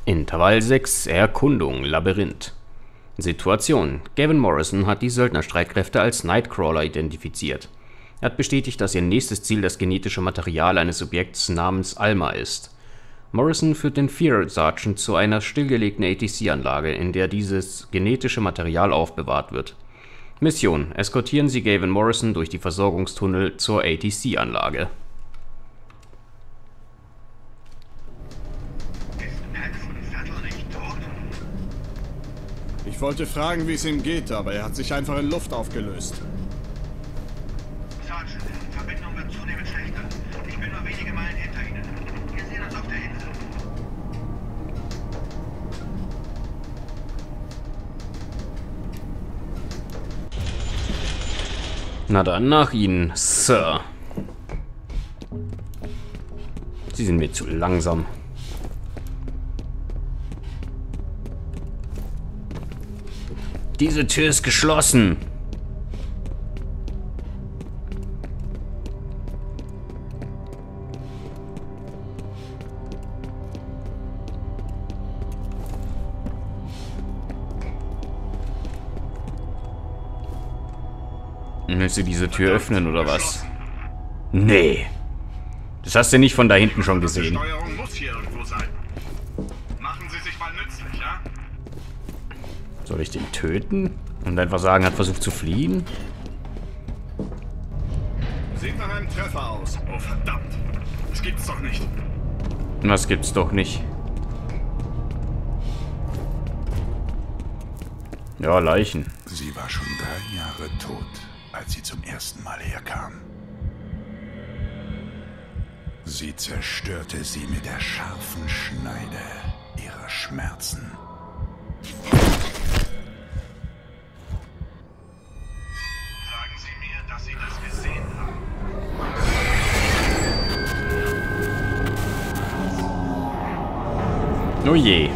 Intervall 6, Erkundung, Labyrinth. Situation: Gavin Morrison hat die Söldnerstreitkräfte als Nightcrawler identifiziert. Er hat bestätigt, dass ihr nächstes Ziel das genetische Material eines Subjekts namens Alma ist. Morrison führt den Fear Sergeant zu einer stillgelegten ATC-Anlage, in der dieses genetische Material aufbewahrt wird. Mission: Eskortieren Sie Gavin Morrison durch die Versorgungstunnel zur ATC-Anlage. Ich wollte fragen, wie es ihm geht, aber er hat sich einfach in Luft aufgelöst. Sergeant, Verbindung wird zunehmend schlechter. Ich bin nur wenige Meilen hinter Ihnen. Wir sehen uns auf der Insel. Na dann, nach Ihnen, Sir. Sie sind mir zu langsam. Diese Tür ist geschlossen. Willst du diese Tür öffnen oder was? Nee. Das hast du nicht von da hinten schon gesehen. Die Steuerung muss hier irgendwo sein. Machen Sie sich mal nützlich, ja? Soll ich den töten? Und einfach sagen, hat versucht zu fliehen? Sieht nach einem Treffer aus. Oh, verdammt. Das gibt's doch nicht. Das gibt's doch nicht. Ja, Leichen. Sie war schon 3 Jahre tot, als sie zum ersten Mal herkam. Sie zerstörte sie mit der scharfen Schneide ihrer Schmerzen. Sagen Sie mir, dass Sie das gesehen haben. Oh je.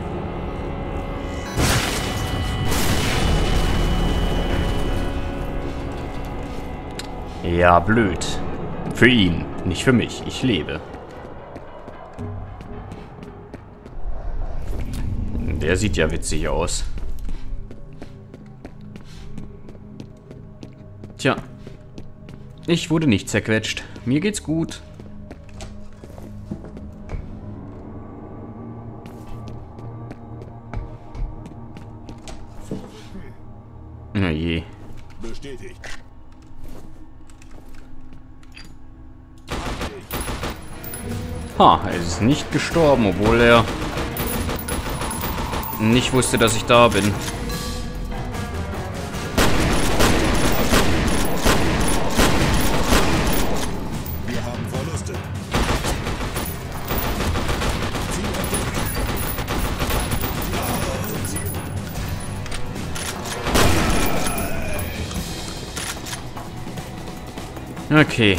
Ja, blöd. Für ihn, nicht für mich. Ich lebe. Der sieht ja witzig aus. Tja. Ich wurde nicht zerquetscht. Mir geht's gut. Na je. Bestätigt. Ha, er ist nicht gestorben, obwohl er nicht wusste, dass ich da bin. Wir haben Verluste. Okay.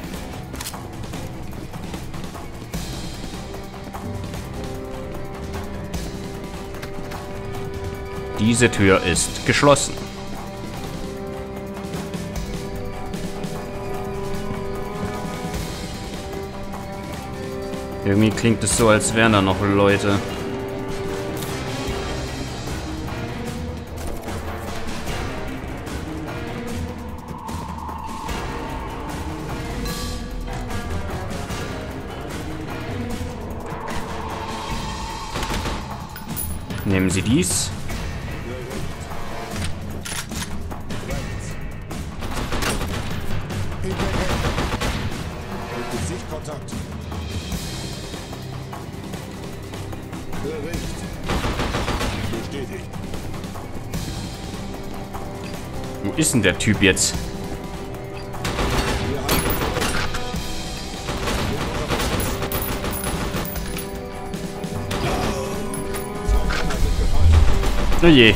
Diese Tür ist geschlossen. Irgendwie klingt es so, als wären da noch Leute. Nehmen Sie dies. Sichtkontakt. Bericht. Bestätigt. Wo ist denn der Typ jetzt? Oh je.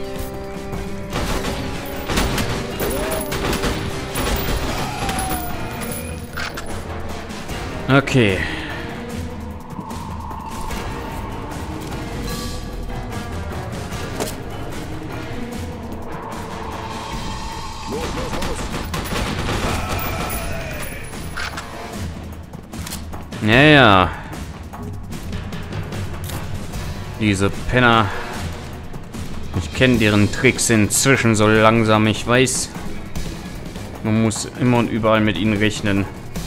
Okay. Ja, ja. Diese Penner. Ich kenne deren Tricks inzwischen so langsam. Ich weiß, man muss immer und überall mit ihnen rechnen.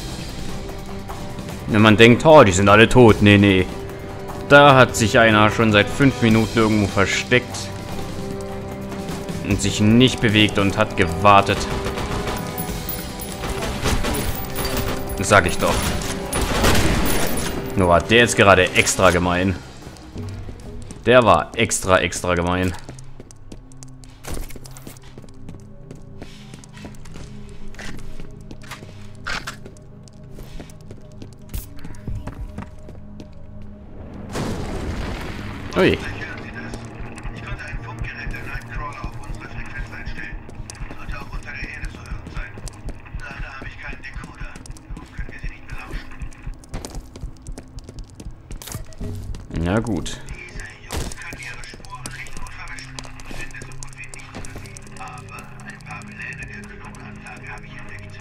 Wenn man denkt, oh, die sind alle tot. Nee, nee. Da hat sich einer schon seit 5 Minuten irgendwo versteckt. Und sich nicht bewegt und hat gewartet. Das sag ich doch. Nur war der jetzt gerade extra gemein. Der war extra gemein. Ui. Hören Sie das? Ich konnte ein Funkgerät der Nightcrawler auf unsere Frequenz einstellen. Sollte auch unter der Erde zu hören sein. Leider habe ich keinen Decoder. Darum können wir sie nicht belauschen. Na gut. Diese Jungs können ihre Spuren recht gut verwischen. Ich finde so gut wie nichts über sie. Aber ein paar Pläne der Klonanlage habe ich entdeckt.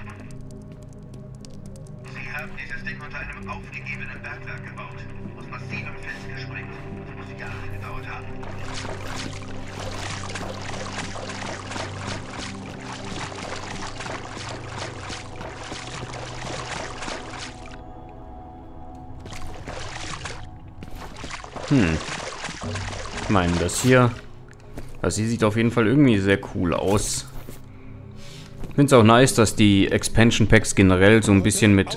Sie haben dieses Ding unter einem aufgegebenen Bergwerk gebaut. Aus massivem Fels gesprengt. Das muss Jahre gedauert haben. Ich meine, das hier sieht auf jeden Fall irgendwie sehr cool aus. Ich finde es auch nice, dass die Expansion Packs generell so ein bisschen mit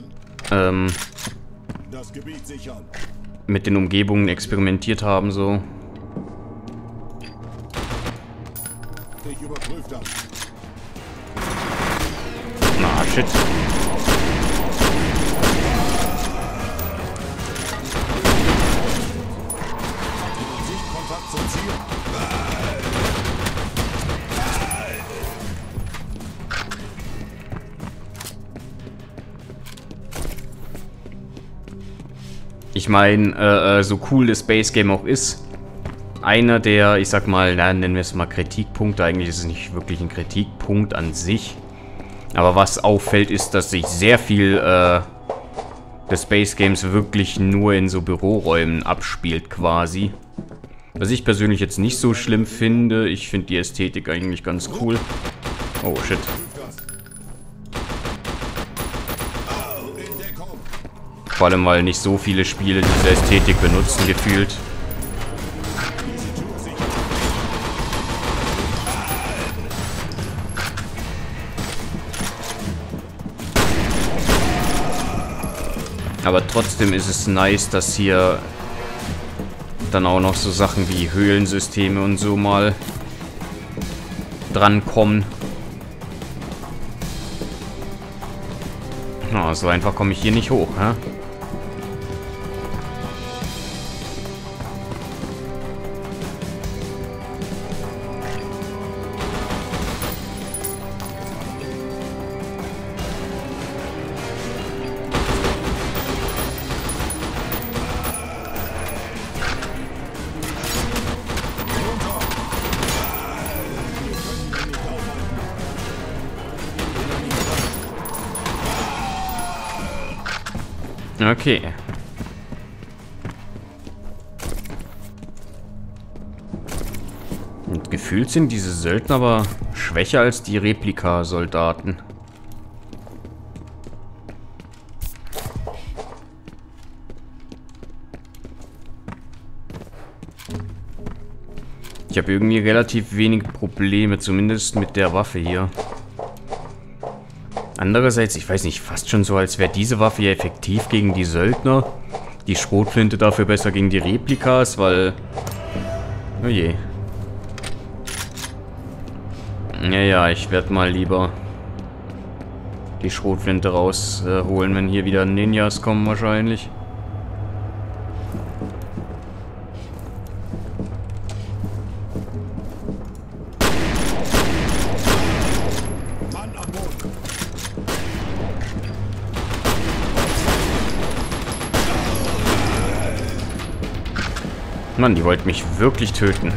Das Gebiet sichern. mit den Umgebungen experimentiert haben, so. Ich überprüfe das. Na, shit. Sichtkontakt zum Ziel. Ich meine, so cool das Space Game auch ist, einer der, ich sag mal, nennen wir es mal Kritikpunkte, eigentlich ist es nicht wirklich ein Kritikpunkt an sich, aber was auffällt, ist, dass sich sehr viel des Space Games wirklich nur in so Büroräumen abspielt quasi. Was ich persönlich jetzt nicht so schlimm finde, ich finde die Ästhetik eigentlich ganz cool. Oh shit. Vor allem, weil nicht so viele Spiele diese Ästhetik benutzen, gefühlt. Aber trotzdem ist es nice, dass hier dann auch noch so Sachen wie Höhlensysteme und so mal drankommen. Na, so einfach komme ich hier nicht hoch, hä? Okay. Und gefühlt sind diese Söldner aber schwächer als die Replika-Soldaten. Ich habe irgendwie relativ wenig Probleme, zumindest mit der Waffe hier. Andererseits, ich weiß nicht, fast schon so, als wäre diese Waffe ja effektiv gegen die Söldner. Die Schrotflinte dafür besser gegen die Replikas, weil... Oh je. Ja, ich werde mal lieber die Schrotflinte rausholen, wenn hier wieder Ninjas kommen wahrscheinlich. Mann, die wollten mich wirklich töten.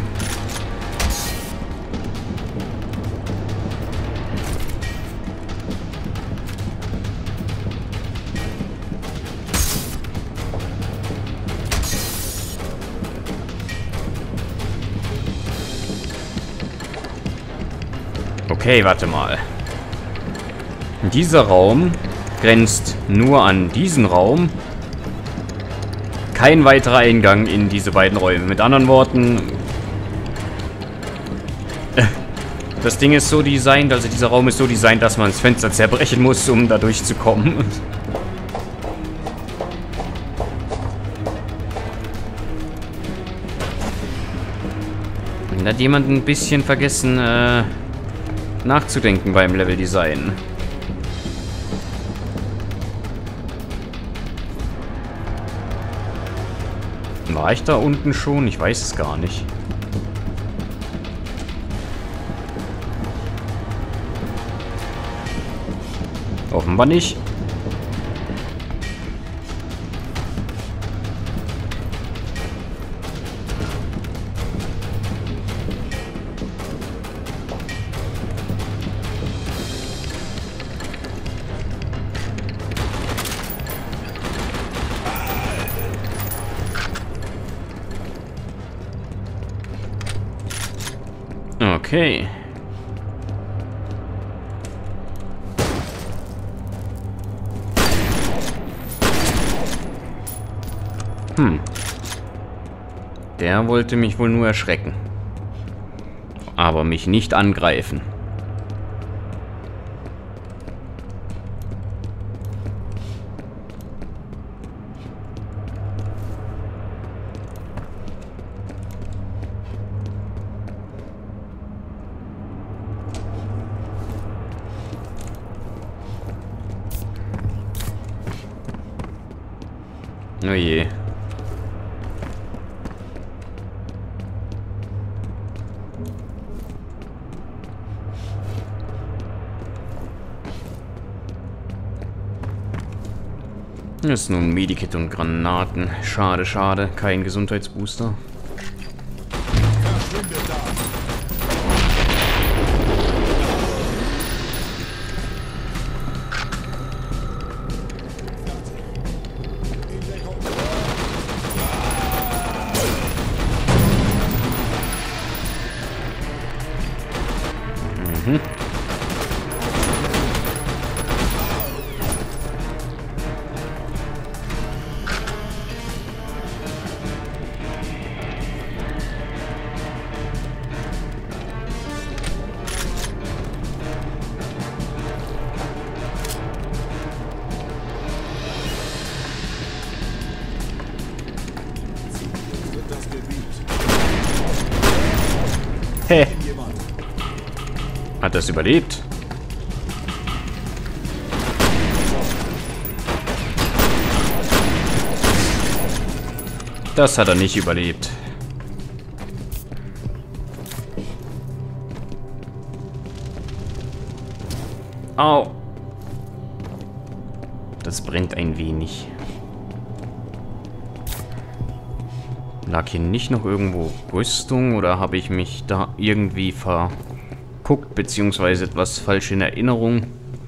Okay, warte mal. Dieser Raum grenzt nur an diesen Raum. Kein weiterer Eingang in diese beiden Räume. Mit anderen Worten, das Ding ist so designt, also dieser Raum ist so designt, dass man das Fenster zerbrechen muss, um da durchzukommen. Da hat jemand ein bisschen vergessen, nachzudenken beim Leveldesign. War ich da unten schon? Ich weiß es gar nicht. Offenbar nicht. Okay. Der wollte mich wohl nur erschrecken. Aber mich nicht angreifen. Oh je. Das ist nun Medikit und Granaten. Schade, schade. Kein Gesundheitsbooster. Hä? Hat das überlebt? Das hat er nicht überlebt. Au. Das brennt ein wenig. Lag hier nicht noch irgendwo Rüstung oder habe ich mich da irgendwie verguckt, beziehungsweise etwas falsch in Erinnerung?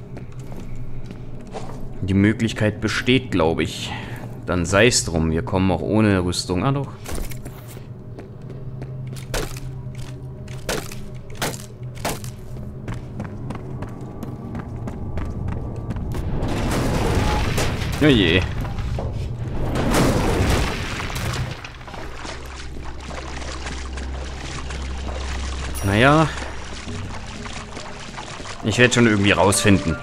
Die Möglichkeit besteht, glaube ich. Dann sei es drum, wir kommen auch ohne Rüstung. Ah doch. Oh je. Naja. Ich werde schon irgendwie rausfinden.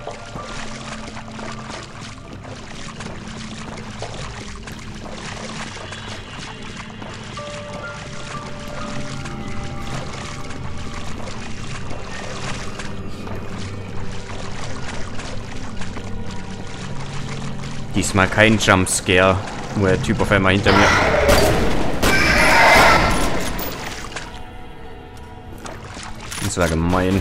Diesmal kein Jumpscare, wo der Typ auf einmal hinter mir... Das war gemein.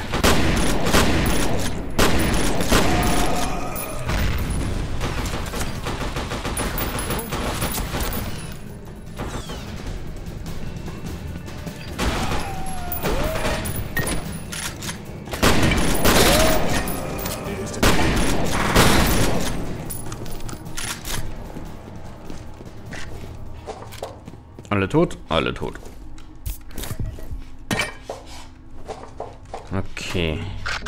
Alle tot? Alle tot. Okay.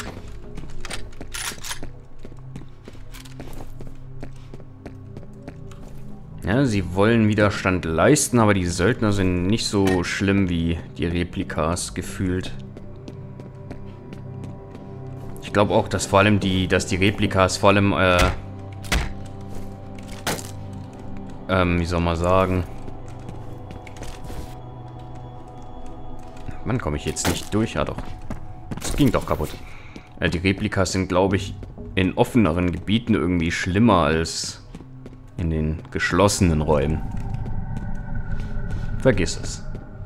Ja, sie wollen Widerstand leisten, aber die Söldner sind nicht so schlimm wie die Replikas gefühlt. Ich glaube auch, dass vor allem die Replikas vor allem, wie soll man sagen... Mann, komme ich jetzt nicht durch? Ja doch. Das ging doch kaputt. Die Replikas sind, glaube ich, in offeneren Gebieten irgendwie schlimmer als in den geschlossenen Räumen. Vergiss es.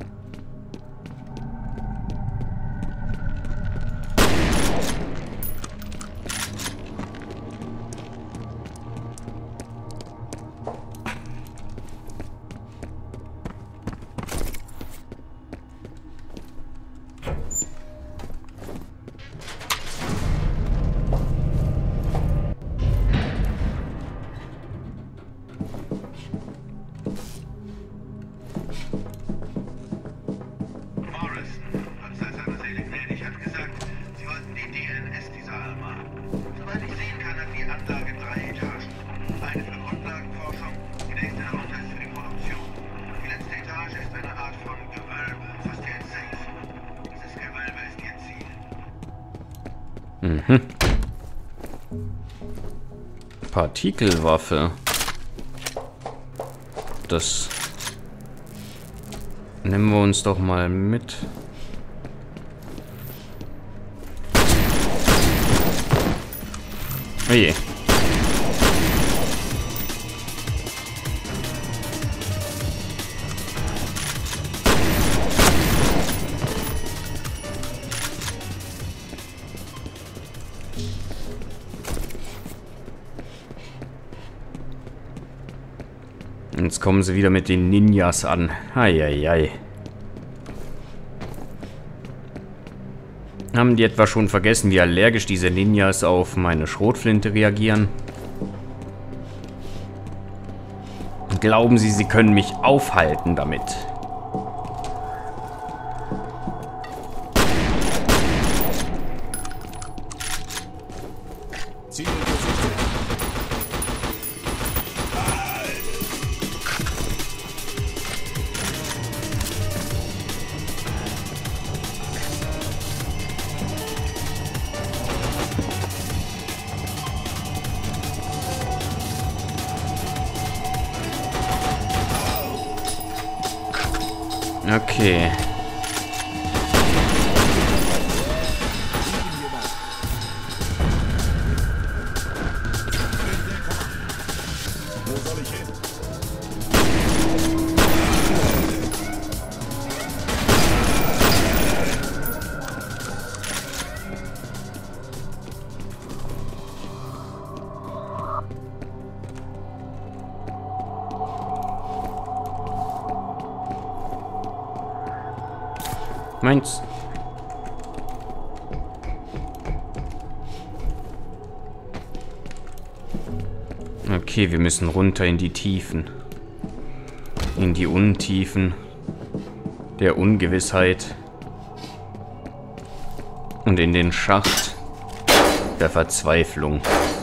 Partikelwaffe. Das nehmen wir uns doch mal mit. Oh je. Jetzt kommen sie wieder mit den Ninjas an. Eieiei. Haben die etwa schon vergessen, wie allergisch diese Ninjas auf meine Schrotflinte reagieren? Glauben sie, sie können mich aufhalten damit? Okay. Meins. Okay, wir müssen runter in die Tiefen. In die Untiefen der Ungewissheit. Und in den Schacht der Verzweiflung.